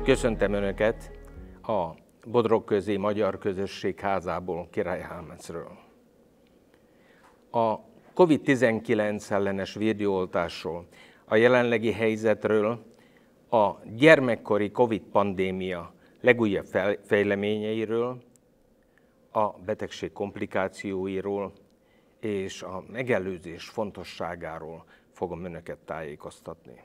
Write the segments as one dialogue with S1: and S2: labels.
S1: Köszöntöm Önöket a Bodrogközi Magyar Közösség házából, Királyhámezről. A COVID-19 ellenes védőoltásról, a jelenlegi helyzetről, a gyermekkori COVID-pandémia legújabb fejleményeiről, a betegség komplikációiról és a megelőzés fontosságáról fogom Önöket tájékoztatni.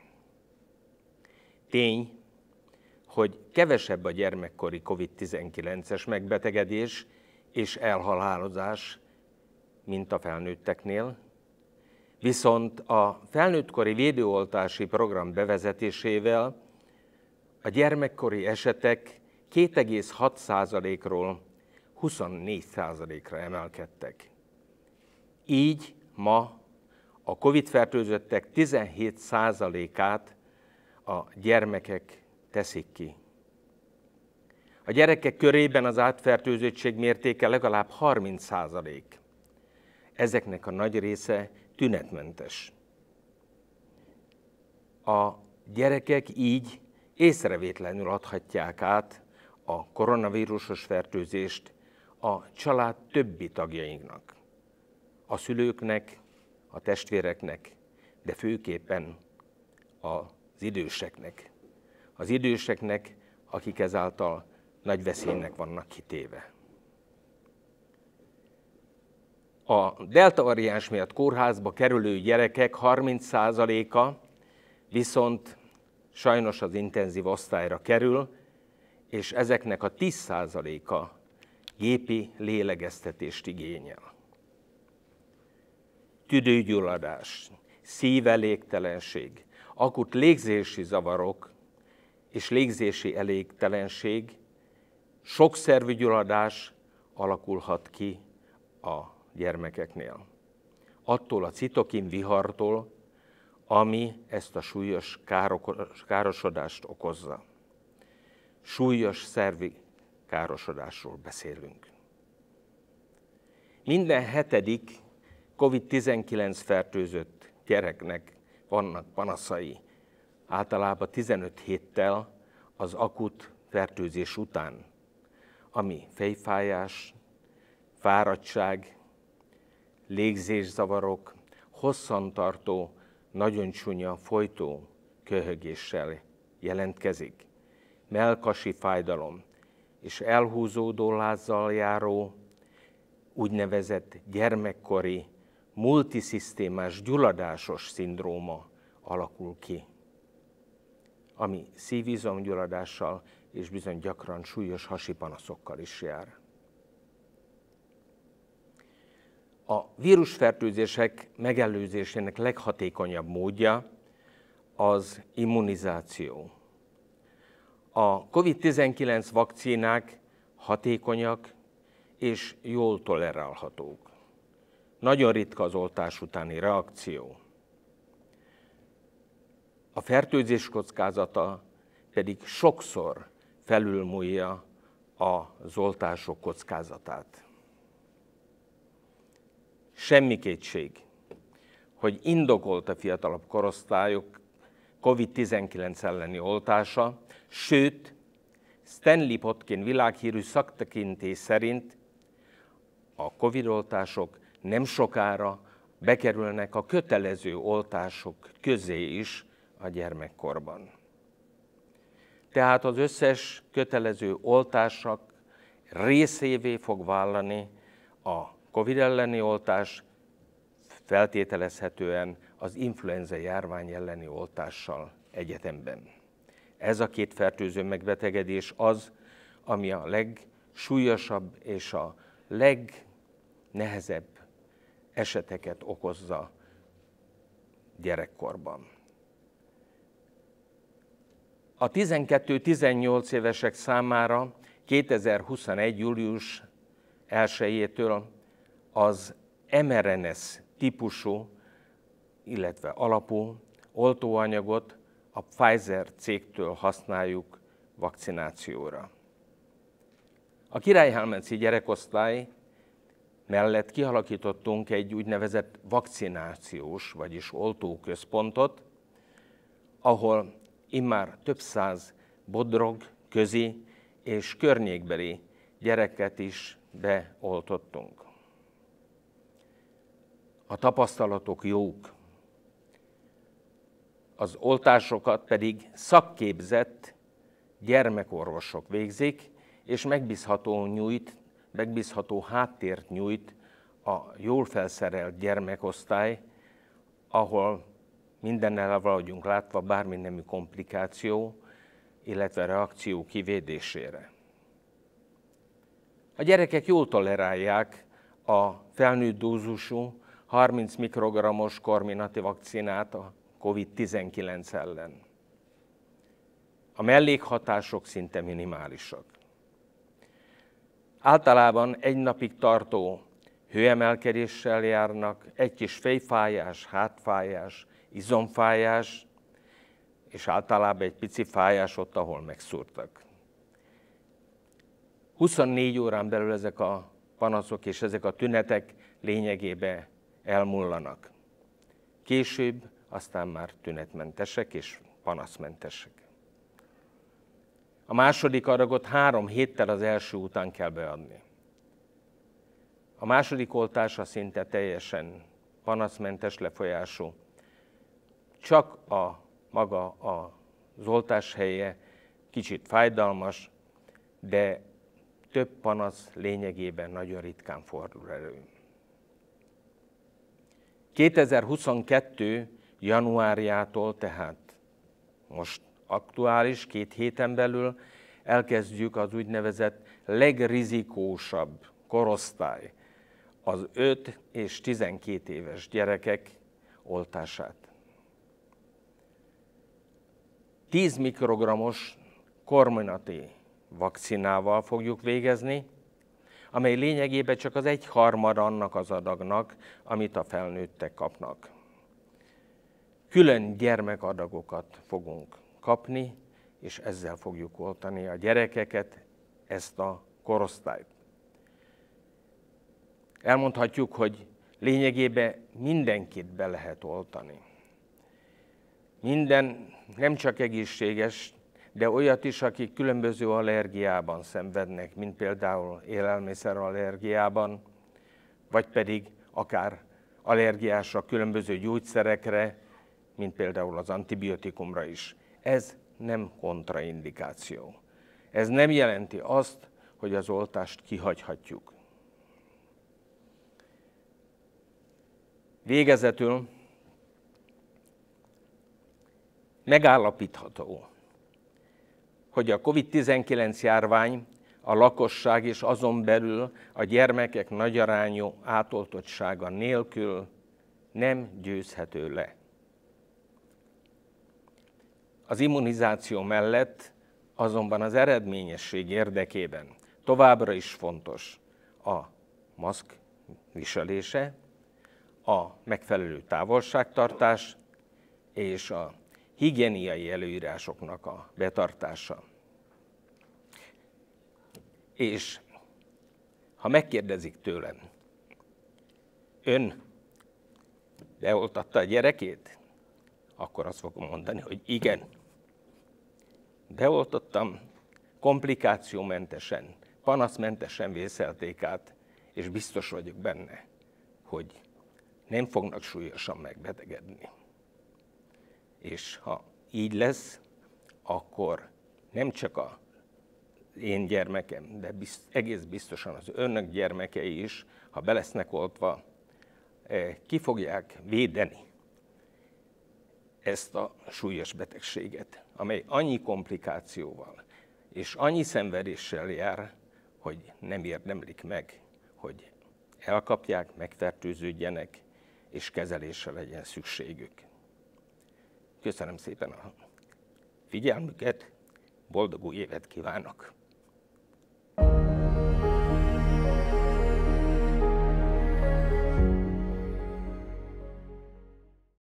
S1: Tény, hogy kevesebb a gyermekkori COVID-19-es megbetegedés és elhalálozás, mint a felnőtteknél, viszont a felnőttkori védőoltási program bevezetésével a gyermekkori esetek 2,6%-ról 24%-ra emelkedtek. Így ma a COVID-fertőzöttek 17%-át a gyermekek teszik ki. A gyerekek körében az átfertőzöttség mértéke legalább 30%. Ezeknek a nagy része tünetmentes. A gyerekek így észrevétlenül adhatják át a koronavírusos fertőzést a család többi tagjainak, a szülőknek, a testvéreknek, de főképpen az időseknek. Az időseknek, akik ezáltal nagy veszélynek vannak kitéve. A delta variáns miatt kórházba kerülő gyerekek 30%-a viszont sajnos az intenzív osztályra kerül, és ezeknek a 10%-a gépi lélegeztetést igényel. Tüdőgyulladás, szívelégtelenség, akut légzési zavarok és légzési elégtelenség, sokszervű gyulladás alakulhat ki a gyermekeknél. Attól a citokin vihartól, ami ezt a súlyos károsodást okozza. Súlyos szervi károsodásról beszélünk. Minden hetedik COVID-19 fertőzött gyereknek vannak panaszai, általában 15 héttel az akut fertőzés után, ami fejfájás, fáradtság, légzészavarok, hosszantartó, nagyon csúnya, folytó köhögéssel jelentkezik, mellkasi fájdalom és elhúzódó lázzal járó, úgynevezett gyermekkori, multiszisztémás gyulladásos szindróma alakul ki, ami szívizomgyulladással és bizony gyakran súlyos hasi panaszokkal is jár. A vírusfertőzések megelőzésének leghatékonyabb módja az immunizáció. A COVID-19 vakcínák hatékonyak és jól tolerálhatók. Nagyon ritka az oltás utáni reakció. A fertőzés kockázata pedig sokszor felülmúlja az oltások kockázatát. Semmi kétség, hogy indokolt a fiatalabb korosztályok COVID-19 elleni oltása, sőt, Stanley Potkin világhírű szaktekintés szerint a COVID-oltások nem sokára bekerülnek a kötelező oltások közé is a gyermekkorban. Tehát az összes kötelező oltások részévé fog válni a COVID elleni oltás, feltételezhetően az influenza járvány elleni oltással egyetemben. Ez a két fertőző megbetegedés az, ami a legsúlyosabb és a legnehezebb eseteket okozza gyerekkorban. A 12-18 évesek számára 2021. július 1-től az mRNA típusú, illetve alapú oltóanyagot a Pfizer cégtől használjuk vakcinációra. A Királyhámezi gyerekosztály mellett kialakítottunk egy úgynevezett vakcinációs, vagyis oltóközpontot, ahol immár több száz bodrog közi és környékbeli gyereket is beoltottunk. A tapasztalatok jók, az oltásokat pedig szakképzett gyermekorvosok végzik, és megbízható háttért nyújt a jól felszerelt gyermekosztály, ahol mindennel el vagyunk látva bármi nemű komplikáció, illetve reakció kivédésére. A gyerekek jól tolerálják a felnőtt dózusú 30 mikrogrammos Comirnaty vakcinát a COVID-19 ellen. A mellékhatások szinte minimálisak. Általában egy napig tartó hőemelkedéssel járnak, egy kis fejfájás, hátfájás, izomfájás, és általában egy pici fájás ott, ahol megszúrtak. 24 órán belül ezek a panaszok és ezek a tünetek lényegében elmullanak. Később aztán már tünetmentesek és panaszmentesek. A második adagot 3 héttel az első után kell beadni. A második oltása szinte teljesen panaszmentes lefolyású. Csak maga az oltás helye kicsit fájdalmas, de több panasz lényegében nagyon ritkán fordul elő. 2022. januárjától, tehát most aktuális, 2 héten belül elkezdjük az úgynevezett legrizikósabb korosztály, az 5 és 12 éves gyerekek oltását. 10 mikrogrammos Comirnaty vakcinával fogjuk végezni, amely lényegében csak az 1/3 annak az adagnak, amit a felnőttek kapnak. Külön gyermekadagokat fogunk kapni, és ezzel fogjuk oltani a gyerekeket, ezt a korosztályt. Elmondhatjuk, hogy lényegében mindenkit be lehet oltani. Minden nem csak egészséges, de olyat is, akik különböző allergiában szenvednek, mint például élelmiszerallergiában, vagy pedig akár allergiásra különböző gyógyszerekre, mint például az antibiotikumra is. Ez nem kontraindikáció. Ez nem jelenti azt, hogy az oltást kihagyhatjuk. Végezetül megállapítható, hogy a COVID-19 járvány a lakosság és azon belül a gyermekek nagyarányú átoltottsága nélkül nem győzhető le. Az immunizáció mellett azonban az eredményesség érdekében továbbra is fontos a maszk viselése, a megfelelő távolságtartás és a higiéniai előírásoknak a betartása. És ha megkérdezik tőlem, ön beoltatta a gyerekét? Akkor azt fogom mondani, hogy igen. Beoltottam, komplikációmentesen, panaszmentesen vészelték át, és biztos vagyok benne, hogy nem fognak súlyosan megbetegedni. És ha így lesz, akkor nem csak az én gyermekem, de egész biztosan az önök gyermekei is, ha be lesznek oltva, ki fogják védeni ezt a súlyos betegséget, amely annyi komplikációval és annyi szenvedéssel jár, hogy nem érdemlik meg, hogy elkapják, megfertőződjenek, és kezelésre legyen szükségük. Köszönöm szépen a figyelmüket, boldog új évet kívánok!